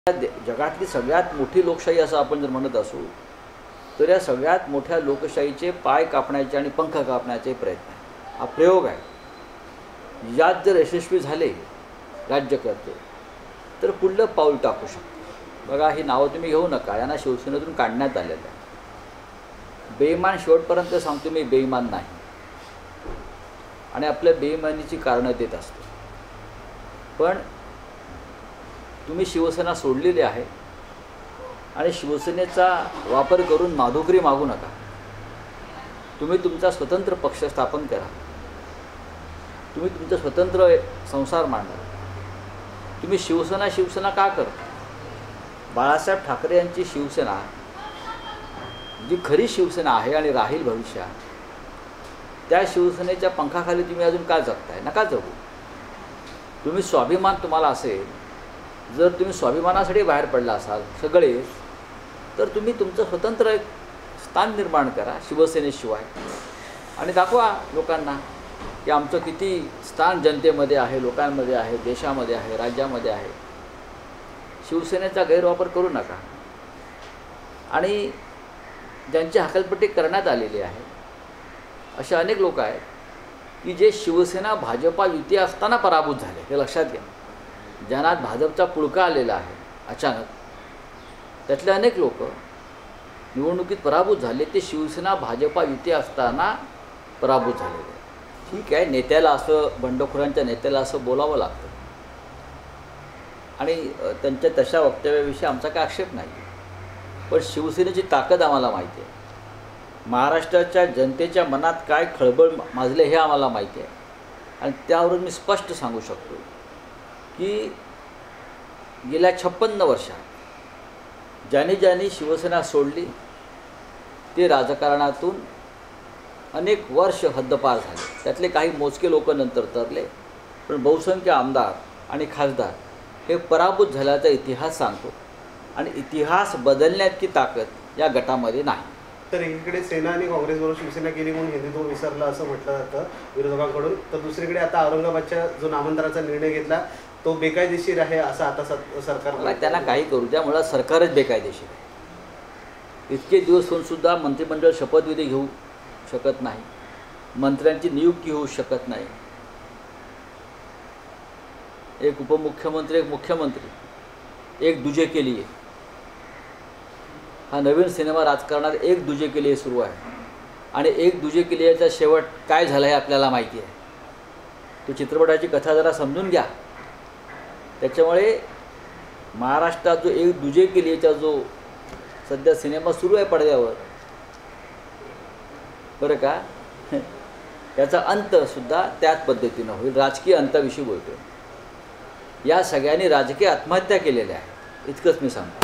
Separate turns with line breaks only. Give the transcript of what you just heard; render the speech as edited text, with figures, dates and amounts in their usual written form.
जगातली सगळ्यात मोठी लोकशाही असं आपण जर म्हणत असू तर या सगळ्यात मोठ्या लोकशाहीचे पाय कापण्याचे आणि पंख कापण्याचे प्रयत्न आहे. हा प्रयोग आहे. यात जर यशस्वी झाले राज्यकर्ते तर पुढलं पाऊल टाकू शकतो. बघा, ही नावं तुम्ही घेऊ नका, यांना शिवसेनेतून काढण्यात आलेलं आहे. बेईमान शेवटपर्यंत सांगतो मी बेईमान नाही आणि आपल्या बेईमानीची कारणं देत असतो. पण तुम्ही शिवसेना सोडलेली आहे आणि शिवसेनेचा वापर करून माधुकरी मागू नका. तुम्ही तुमचा स्वतंत्र पक्ष स्थापन करा. तुम्ही तुमचा स्वतंत्र संसार मांडा. तुम्ही शिवसेना का करता? बाळासाहेब ठाकरे यांची शिवसेना जी खरी शिवसेना आहे आणि राहील भविष्यात, त्या शिवसेनेच्या पंखाखाली तुम्ही अजून का जगताय? नका जगू. तुम्ही स्वाभिमान तुम्हाला असेल, जर तुम्ही स्वाभिमानासाठी बाहेर पडला असाल सगळे, तर तुम्ही तुमचं स्वतंत्र एक स्थान निर्माण करा शिवसेनेशिवाय आणि दाखवा लोकांना की आमचं किती स्थान जनतेमध्ये आहे, लोकांमध्ये आहे, देशामध्ये आहे, राज्यामध्ये आहे. शिवसेनेचा गैरवापर करू नका. आणि ज्यांची हकालपट्टी करण्यात आलेली आहे असे अनेक लोक आहेत की जे शिवसेना भाजपा युती असताना पराभूत झाले. हे लक्षात घ्या. ज्यांना भाजपचा पुळका आलेला आहे अचानक, त्यातले अनेक लोक निवडणुकीत पराभूत झाले. ते शिवसेना भाजपा युती असताना पराभूत झालेले. ठीक आहे, नेत्याला असं, बंडखोरांच्या नेत्याला असं बोलावं लागतं आणि त्यांच्या तशा वक्तव्याविषयी आमचा काय आक्षेप नाही. पण शिवसेनेची ताकद आम्हाला माहिती आहे. महाराष्ट्राच्या जनतेच्या मनात काय खळबळ माजले हे आम्हाला माहिती आहे. आणि त्यावरून मी स्पष्ट सांगू शकतो की गेल्या 56 वर्षात ज्यांनी शिवसेना सोडली ते राजकारणातून अनेक वर्ष हद्दपार झाले. त्यातले काही मोजके लोक नंतर तरले, पण बहुसंख्य आमदार आणि खासदार हे पराभूत झाल्याचा इतिहास सांगतो. आणि इतिहास बदलण्याची ताकद या गटामध्ये नाही.
तर एकीकडे सेना आणि काँग्रेसबरोबर शिवसेना केली म्हणून हिंदुत्व विसरलं असं म्हटलं जातं विरोधकांकडून, तर दुसरीकडे आता औरंगाबादच्या जो नामांतराचा निर्णय घेतला तो बेकायदेशीर आहे असं आता सरकार.
त्यांना काही करू द्या, मला सरकारच बेकायदेशीर आहे. इतके दिवस होऊन सुद्धा मंत्रिमंडळ शपथविधी घेऊ शकत नाही, मंत्र्यांची नियुक्ती होऊ शकत नाही. एक उपमुख्यमंत्री, एक मुख्यमंत्री, एक दुजे के लिए, हा नवीन सिनेमा राजकारणात एक दुजे के लिए सुरू आहे. आणि एक दुजे के लिएचा शेवट काय झाला आहे आपल्याला माहिती आहे. तो चित्रपटाची कथा जरा समजून घ्या. त्याच्यामुळे महाराष्ट्रात जो एक दुजे के लिएचा जो सध्या सिनेमा सुरू आहे पडद्यावर, बरं का, त्याचा अंतसुद्धा त्याच पद्धतीनं होईल. राजकीय अंताविषयी बोलतो. या सगळ्यांनी राजकीय आत्महत्या केलेल्या आहे, इतकंच मी सांगतो.